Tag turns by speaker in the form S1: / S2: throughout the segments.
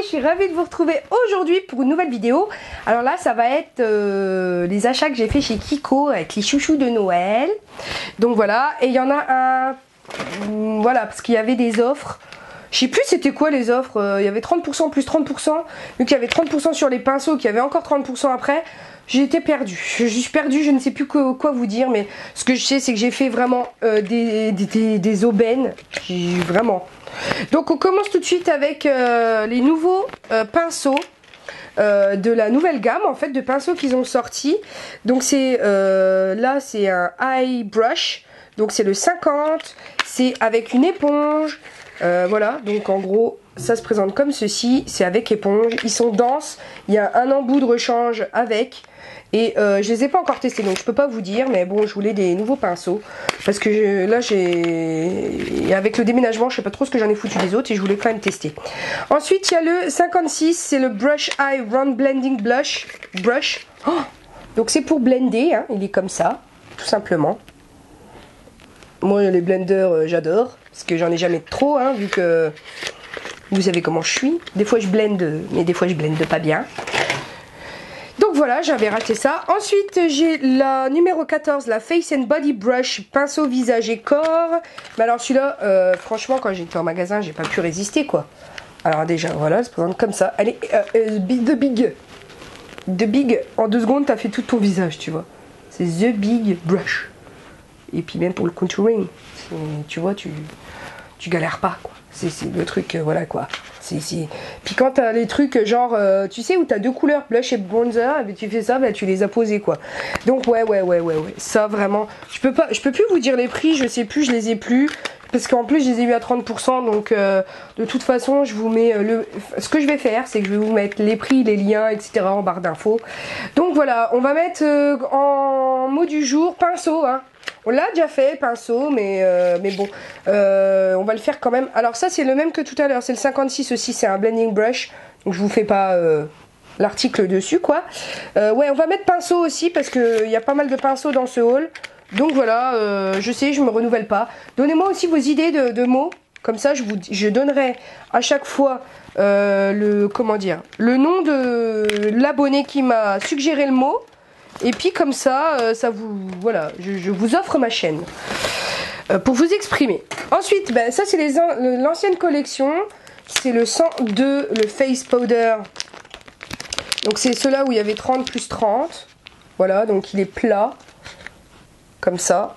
S1: je suis ravie de vous retrouver aujourd'hui pour une nouvelle vidéo. Alors là, ça va être les achats que j'ai fait chez Kiko avec les chouchous de Noël. Donc voilà, et il y en a un, voilà, parce qu'il y avait des offres. Je sais plus c'était quoi les offres, il y avait 30% plus 30%, vu qu'il y avait 30% sur les pinceaux, qu'il y avait encore 30% après. J'ai été perdue, je suis perdue, je ne sais plus quoi vous dire, mais ce que je sais c'est que j'ai fait vraiment des aubaines, vraiment. Donc on commence tout de suite avec les nouveaux pinceaux de la nouvelle gamme en fait de pinceaux qu'ils ont sorti. Donc c'est là c'est un eye brush, donc c'est le 50, c'est avec une éponge, voilà, donc en gros ça se présente comme ceci, c'est avec éponge, ils sont denses, il y a un embout de rechange avec. Et je les ai pas encore testés donc je peux pas vous dire, mais bon je voulais des nouveaux pinceaux parce que là j'ai avec le déménagement je sais pas trop ce que j'en ai foutu des autres et je voulais quand même tester. Ensuite il y a le 56, c'est le Brush Eye Round Blending Brush. Oh, donc c'est pour blender, hein, il est comme ça tout simplement. Moi les blenders j'adore parce que j'en ai jamais trop, hein, vu que vous savez comment je suis. Des fois je blende mais des fois je blende pas bien. Donc voilà, j'avais raté ça. Ensuite, j'ai la numéro 14, la Face and Body Brush, pinceau visage et corps. Mais alors celui-là, franchement, quand j'étais en magasin, j'ai pas pu résister, quoi. Alors déjà, voilà, elle se présente comme ça. Elle est The Big. En 2 secondes, t'as fait tout ton visage, tu vois. C'est The Big Brush. Et puis même pour le contouring, tu vois, tu galères pas, quoi. C'est le truc, voilà, quoi. Puis quand t'as les trucs genre, tu sais, où t'as 2 couleurs, blush et bronzer, et tu fais ça, bah, tu les as posés, quoi. Donc ouais. Ça vraiment, je peux plus vous dire les prix, je sais plus, je les ai plus. Parce qu'en plus je les ai eu à 30%, donc de toute façon je vous mets ce que je vais faire, c'est que je vais vous mettre les prix, les liens, etc. en barre d'infos. Donc voilà, on va mettre en mot du jour, pinceau, hein. On l'a déjà fait, pinceau, mais bon, on va le faire quand même. Alors ça c'est le même que tout à l'heure, c'est le 56 aussi, c'est un blending brush, donc je vous fais pas l'article dessus, quoi. Ouais, on va mettre pinceau aussi, parce qu'il y a pas mal de pinceaux dans ce haul. Donc voilà, je sais, je me renouvelle pas. Donnez-moi aussi vos idées de mots, comme ça je donnerai à chaque fois le nom de l'abonné qui m'a suggéré le mot. Et puis comme ça, voilà, je vous offre ma chaîne pour vous exprimer. Ensuite, ben, ça c'est l'ancienne collection, c'est le 102, le Face Powder. Donc c'est ceux-là où il y avait 30 plus 30. Voilà, donc il est plat, comme ça.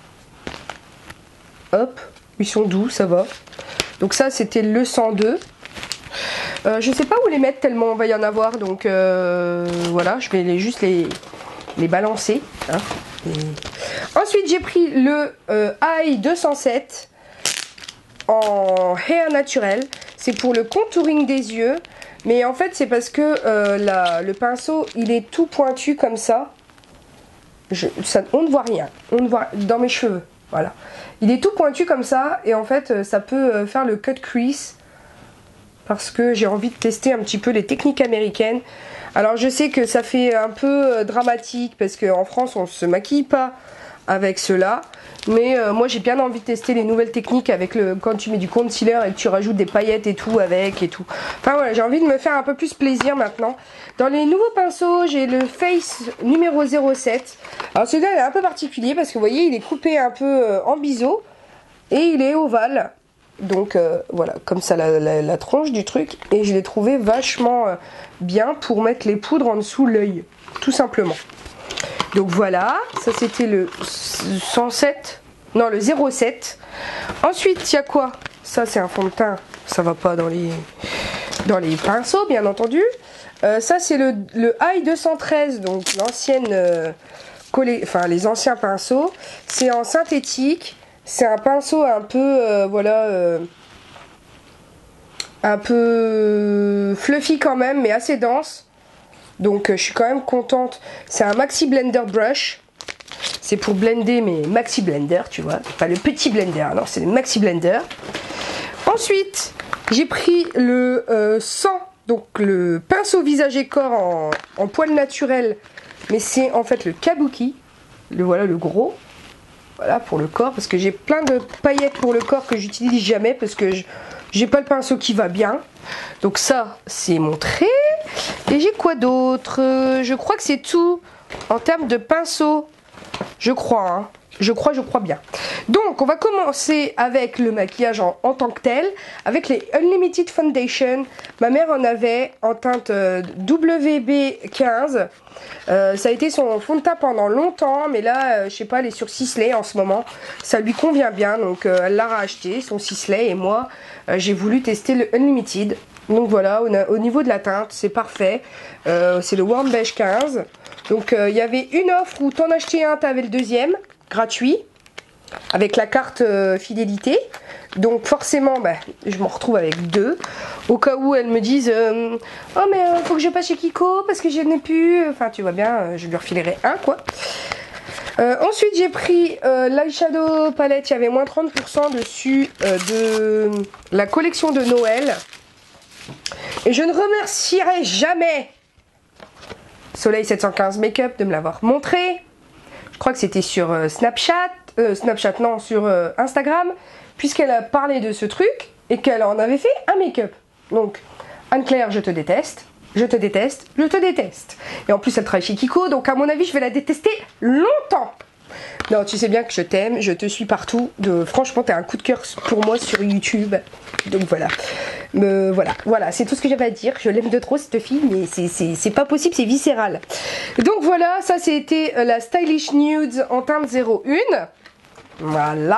S1: Hop, ils sont doux, ça va. Donc ça c'était le 102. Je sais pas où les mettre tellement on va y en avoir, donc voilà, je vais juste les balancer, hein. Ensuite j'ai pris le Eye 207 en hair naturel, c'est pour le contouring des yeux, mais en fait c'est parce que le pinceau il est tout pointu comme ça, on ne voit rien, on ne voit dans mes cheveux, voilà, il est tout pointu comme ça et en fait ça peut faire le cut crease parce que j'ai envie de tester un petit peu les techniques américaines. Alors je sais que ça fait un peu dramatique parce qu'en France on se maquille pas avec cela, mais moi j'ai bien envie de tester les nouvelles techniques avec quand tu mets du concealer et que tu rajoutes des paillettes et tout avec et tout. Enfin voilà, j'ai envie de me faire un peu plus plaisir maintenant. Dans les nouveaux pinceaux, j'ai le Face numéro 07. Alors celui-là il est un peu particulier parce que vous voyez il est coupé un peu en biseau et il est ovale. Donc voilà, comme ça la tronche du truc, et je l'ai trouvé vachement bien pour mettre les poudres en dessous l'œil, tout simplement. Donc voilà, ça c'était le 107, non le 07. Ensuite il y a quoi? Ça c'est un fond de teint, ça va pas dans les pinceaux bien entendu. Ça c'est le Eye 213, donc l'ancienne les anciens pinceaux. C'est en synthétique. C'est un pinceau un peu, voilà, un peu fluffy quand même, mais assez dense. Donc je suis quand même contente. C'est un Maxi Blender Brush. C'est pour blender mes Maxi Blender, tu vois. Pas le petit blender, non, c'est le Maxi Blender. Ensuite, j'ai pris le 100, donc le pinceau visage et corps en poil naturel. Mais c'est en fait le Kabuki. Voilà le gros. Voilà pour le corps, parce que j'ai plein de paillettes pour le corps que j'utilise jamais parce que J'ai pas le pinceau qui va bien. Donc ça, c'est montré. Et j'ai quoi d'autre? Je crois que c'est tout en termes de pinceau. Je crois, hein. Je crois bien. Donc, on va commencer avec le maquillage en tant que tel, avec les Unlimited Foundation. Ma mère en avait en teinte WB15. Ça a été son fond de teint pendant longtemps, mais là, je sais pas, elle est sur Sisley en ce moment. Ça lui convient bien, donc elle l'a racheté, son Sisley, et moi, j'ai voulu tester le Unlimited. Donc voilà, au niveau de la teinte, c'est parfait. C'est le Warm Beige 15. Donc il y avait une offre où t'en achetais un, t'avais le deuxième, gratuit, avec la carte fidélité. Donc forcément, bah, je m'en retrouve avec deux. Au cas où elles me disent oh mais faut que je passe chez Kiko parce que je n'ai plus. Enfin tu vois bien, je lui refilerai un quoi. Ensuite j'ai pris l'eyeshadow palette, il y avait moins 30% dessus de la collection de Noël. Et je ne remercierai jamais Soleil 715 Makeup de me l'avoir montré. Je crois que c'était sur Snapchat non, sur Instagram, puisqu'elle a parlé de ce truc et qu'elle en avait fait un make-up. Donc, Anne-Claire, je te déteste, je te déteste, je te déteste. Et en plus, elle travaille chez Kiko, donc à mon avis, je vais la détester longtemps. Non, tu sais bien que je t'aime, je te suis partout. Franchement, t'as un coup de cœur pour moi sur YouTube. Donc voilà. Voilà, c'est tout ce que j'avais à dire. Je l'aime de trop cette fille, mais c'est pas possible, c'est viscéral. Donc voilà, ça c'était la Stylish Nudes en teinte 01. Voilà.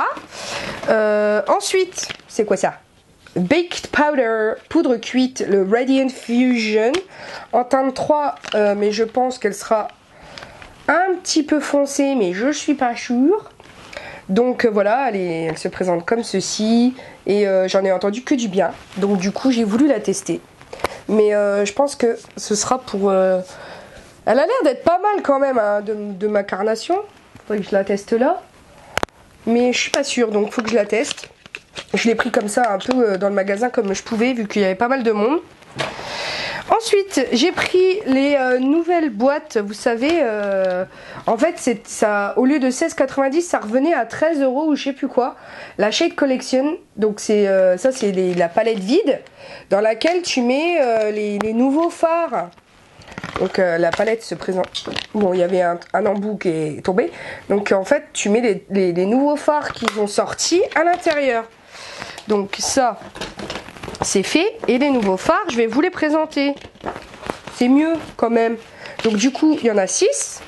S1: Ensuite, c'est quoi ça? Baked Powder, poudre cuite, le Radiant Fusion en teinte 3, mais je pense qu'elle sera un petit peu foncée, mais je suis pas sûre. Donc voilà, elle se présente comme ceci. Et j'en ai entendu que du bien. Donc du coup, j'ai voulu la tester. Mais je pense que ce sera pour... Elle a l'air d'être pas mal quand même hein, de ma carnation. Faudrait que je la teste là. Mais je suis pas sûre, donc faut que je la teste. Je l'ai pris comme ça un peu dans le magasin comme je pouvais, vu qu'il y avait pas mal de monde. Ensuite, j'ai pris les nouvelles boîtes, vous savez, en fait, ça, au lieu de 16,90, ça revenait à 13 € ou je sais plus quoi. La Shade Collection, donc c'est ça, c'est la palette vide dans laquelle tu mets les nouveaux fards. Donc la palette se présente. Bon, il y avait un embout qui est tombé. Donc en fait, tu mets les nouveaux fards qui sont sortis à l'intérieur. Donc ça, c'est fait. Et les nouveaux fards, je vais vous les présenter. C'est mieux quand même. Donc du coup, il y en a 6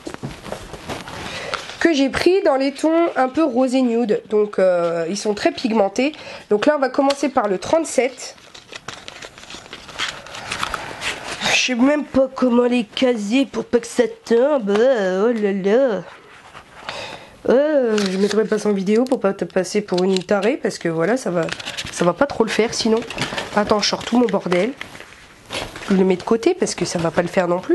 S1: que j'ai pris dans les tons un peu rosé nude. Donc ils sont très pigmentés. Donc là, on va commencer par le 37. Je sais même pas comment les caser pour pas que ça tombe. Oh là là. Je mettrai pas ça en vidéo pour pas te passer pour une tarée parce que voilà, ça va pas trop le faire sinon. Attends, je sors tout mon bordel. Je le mets de côté parce que ça va pas le faire non plus.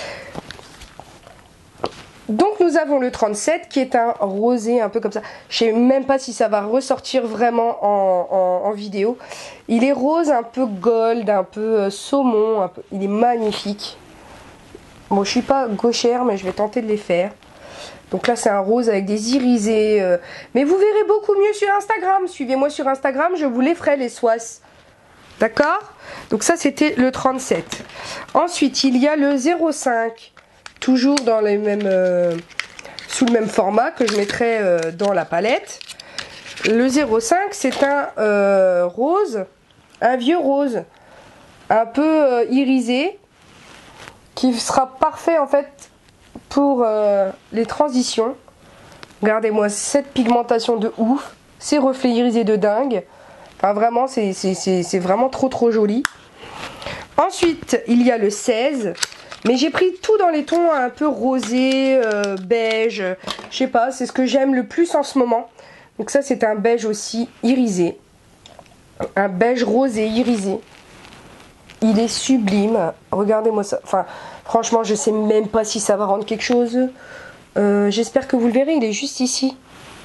S1: Donc nous avons le 37 qui est un rosé un peu comme ça. Je sais même pas si ça va ressortir vraiment en vidéo. Il est rose un peu gold, un peu saumon. Il est magnifique. Bon, je suis pas gauchère mais je vais tenter de les faire. Donc là c'est un rose avec des irisés. Mais vous verrez beaucoup mieux sur Instagram. Suivez-moi sur Instagram, je vous les ferai les swatchs. D'accord? Donc ça c'était le 37. Ensuite il y a le 05. Toujours dans les mêmes, sous le même format que je mettrai dans la palette. Le 05 c'est un rose, un vieux rose, un peu irisé, qui sera parfait en fait pour les transitions. Regardez-moi cette pigmentation de ouf, ces reflets irisés de dingue. Enfin vraiment c'est vraiment trop joli. Ensuite il y a le 16. Mais j'ai pris tout dans les tons un peu rosé, beige, je sais pas, c'est ce que j'aime le plus en ce moment. Donc ça c'est un beige aussi irisé, un beige rosé irisé. Il est sublime, regardez-moi ça, enfin franchement je sais même pas si ça va rendre quelque chose. J'espère que vous le verrez, il est juste ici,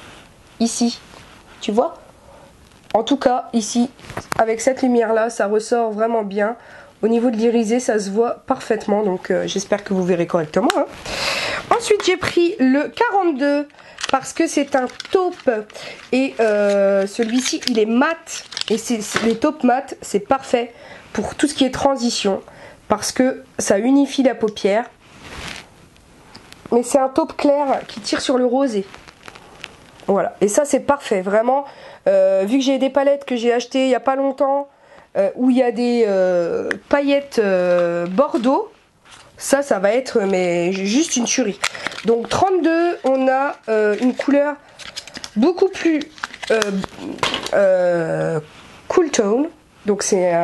S1: tu vois? En tout cas ici, avec cette lumière là, ça ressort vraiment bien. Au niveau de l'irisé, ça se voit parfaitement, donc j'espère que vous verrez correctement. Hein. Ensuite j'ai pris le 42 parce que c'est un taupe et celui-ci il est mat et les taupes mat c'est parfait pour tout ce qui est transition parce que ça unifie la paupière. Mais c'est un taupe clair qui tire sur le rosé. Voilà, et ça c'est parfait, vraiment. Vu que j'ai des palettes que j'ai achetées il n'y a pas longtemps, où il y a des paillettes bordeaux, ça va être mais juste une tuerie. Donc 32, on a une couleur beaucoup plus cool tone. Donc c'est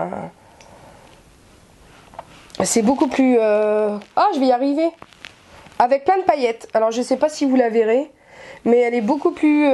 S1: beaucoup plus... Ah, je vais y arriver. Avec plein de paillettes. Alors je sais pas si vous la verrez, mais elle est beaucoup plus...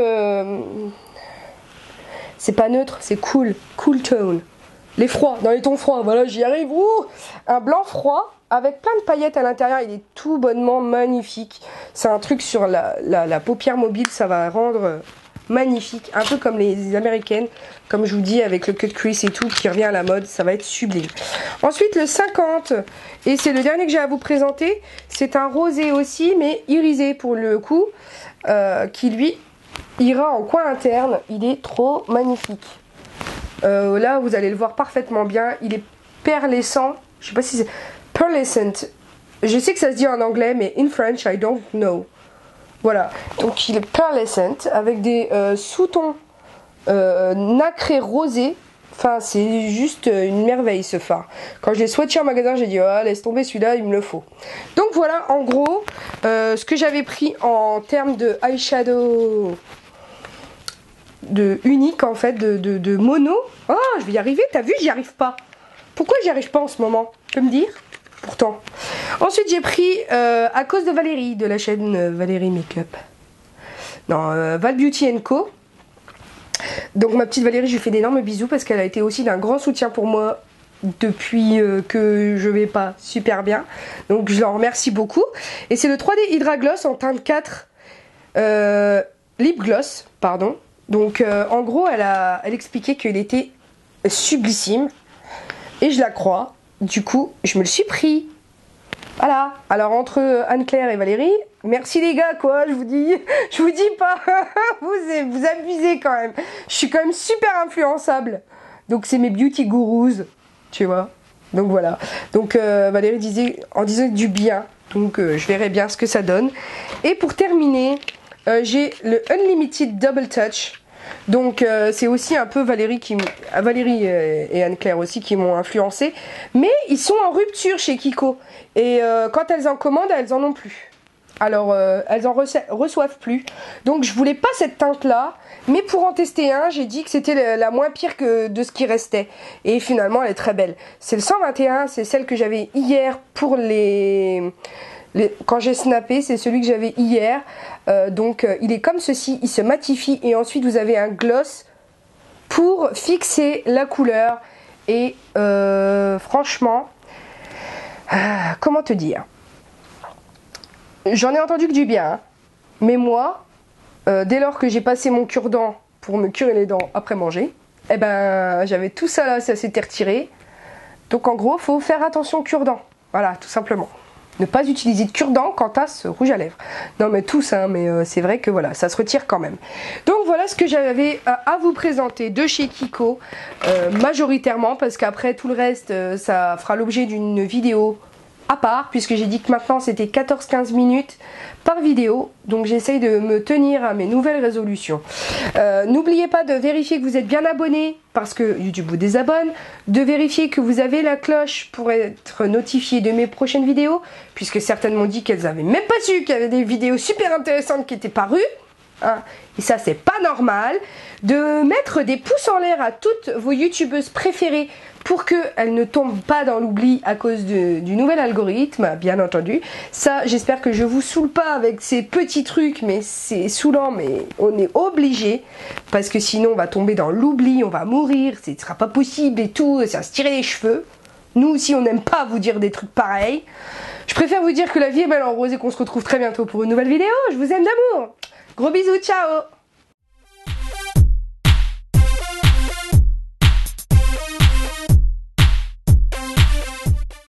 S1: C'est pas neutre, c'est cool. Cool tone. Les froids, dans les tons froids, voilà, j'y arrive. Ouh, un blanc froid avec plein de paillettes à l'intérieur, il est tout bonnement magnifique. C'est un truc sur la paupière mobile, ça va rendre magnifique. Un peu comme les américaines, comme je vous dis, avec le cut crease et tout, qui revient à la mode, ça va être sublime. Ensuite, le 50, et c'est le dernier que j'ai à vous présenter. C'est un rosé aussi, mais irisé pour le coup, qui lui ira en coin interne. Il est trop magnifique. Là vous allez le voir parfaitement bien, il est perlescent, je sais pas si c'est pearlescent, je sais que ça se dit en anglais mais in French I don't know. Voilà, donc il est pearlescent avec des sous-tons nacrés rosés. Enfin c'est juste une merveille ce fard. Quand je l'ai swatché en magasin j'ai dit oh, laisse tomber celui-là, il me le faut. Donc voilà en gros ce que j'avais pris en termes de eyeshadow unique en fait, de mono. Oh, je vais y arriver, t'as vu, j'y arrive pas. Pourquoi j'y arrive pas en ce moment? Tu peux me dire? Pourtant. Ensuite j'ai pris à cause de Valérie, de la chaîne Valérie Makeup. Non, Val Beauty Co. Donc ma petite Valérie, je lui fais d'énormes bisous parce qu'elle a été aussi d'un grand soutien pour moi depuis que je vais pas super bien. Donc je l'en remercie beaucoup. Et c'est le 3D Hydra Gloss en teinte 4 Lip Gloss, pardon. Donc en gros elle expliquait qu'il était sublissime et je la crois, du coup je me le suis pris. Voilà, alors entre Anne-Claire et Valérie, merci les gars quoi, je vous dis pas, vous abusez quand même, je suis quand même super influençable, donc c'est mes beauty gurus, tu vois, donc voilà, donc Valérie disait, en disant du bien, donc je verrai bien ce que ça donne. Et pour terminer, j'ai le Unlimited Double Touch. Donc c'est aussi un peu Valérie et Anne-Claire aussi qui m'ont influencé. Mais ils sont en rupture chez Kiko. Et quand elles en commandent, elles en ont plus. Alors elles en reçoivent plus. Donc je voulais pas cette teinte là. Mais pour en tester un, j'ai dit que c'était la moins pire que de ce qui restait. Et finalement elle est très belle. C'est le 121, c'est celle que j'avais hier pour quand j'ai snappé, c'est celui que j'avais hier. Donc il est comme ceci, il se matifie et ensuite vous avez un gloss pour fixer la couleur. Et franchement, comment te dire, j'en ai entendu que du bien, hein. Mais moi, dès lors que j'ai passé mon cure-dent pour me curer les dents après manger, eh ben j'avais tout ça là, ça s'était retiré. Donc en gros, faut faire attention au cure-dent. Voilà, tout simplement. Ne pas utiliser de cure-dent quant à ce rouge à lèvres. Non mais tous, hein, mais c'est vrai que voilà, ça se retire quand même. Donc voilà ce que j'avais à vous présenter de chez Kiko, majoritairement, parce qu'après tout le reste, ça fera l'objet d'une vidéo à part, puisque j'ai dit que maintenant c'était 14-15 minutes par vidéo, donc j'essaye de me tenir à mes nouvelles résolutions. N'oubliez pas de vérifier que vous êtes bien abonné, parce que YouTube vous désabonne, de vérifier que vous avez la cloche pour être notifié de mes prochaines vidéos, puisque certaines m'ont dit qu'elles n'avaient même pas su qu'il y avait des vidéos super intéressantes qui étaient parues. Hein, et ça c'est pas normal. De mettre des pouces en l'air à toutes vos youtubeuses préférées pour qu'elles ne tombent pas dans l'oubli à cause du nouvel algorithme, bien entendu. Ça j'espère que je vous saoule pas avec ces petits trucs, mais c'est saoulant, mais on est obligé, parce que sinon on va tomber dans l'oubli, on va mourir, ce sera pas possible et tout, ça va se tirer les cheveux. Nous aussi on n'aime pas vous dire des trucs pareils. Je préfère vous dire que la vie est belle en rose et qu'on se retrouve très bientôt pour une nouvelle vidéo. Je vous aime d'amour. Gros bisous, ciao!